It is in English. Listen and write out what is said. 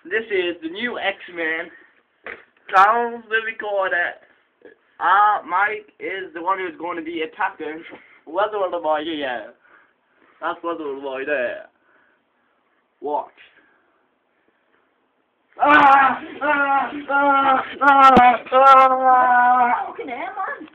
This is the new X-Men. Sounds the recorder. Mike is the one who's going to be attacking Weather Boy, yeah. That's Weather Boy there. Watch. Fucking hell, man.